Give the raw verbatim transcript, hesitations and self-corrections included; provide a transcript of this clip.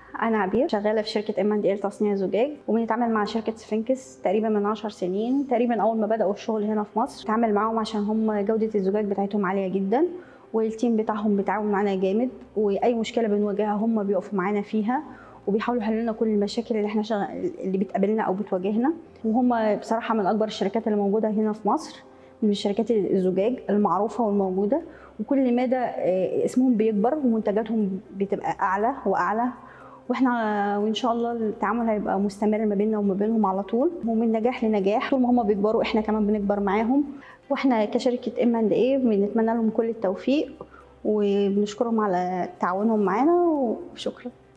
أنا عبير شغالة في شركة ام اند ايه لتصنيع الزجاج، وبنتعامل مع شركة سفنكس تقريبا من عشر سنين تقريبا. أول ما بدأوا الشغل هنا في مصر نتعامل معاهم عشان هم جودة الزجاج بتاعتهم عالية جدا، والتيم بتاعهم بيتعاون معانا جامد، وأي مشكلة بنواجهها هم بيقفوا معانا فيها وبيحاولوا يحلوا لنا كل المشاكل اللي احنا شغ... اللي بتقابلنا أو بتواجهنا. وهم بصراحة من أكبر الشركات اللي موجودة هنا في مصر، من شركات الزجاج المعروفة والموجودة، وكل مدى اسمهم بيكبر ومنتجاتهم بتبقى أعلى وأعلى، واحنا وان شاء الله التعامل هيبقى مستمر ما بيننا وما بينهم على طول، ومن نجاح لنجاح. طول ما هم بيكبروا احنا كمان بنكبر معاهم، واحنا كشركه ام اند ايه بنتمنى لهم كل التوفيق وبنشكرهم على تعاونهم معانا، وشكرا.